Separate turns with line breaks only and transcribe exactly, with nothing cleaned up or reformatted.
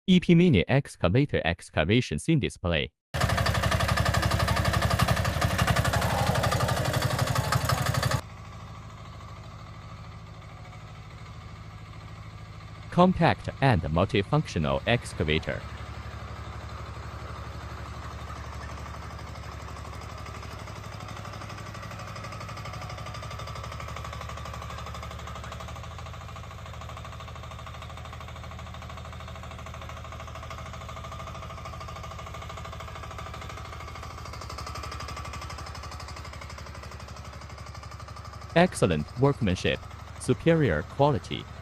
E P Mini Excavator excavation scene display. Compact and multifunctional excavator. Excellent workmanship, superior quality.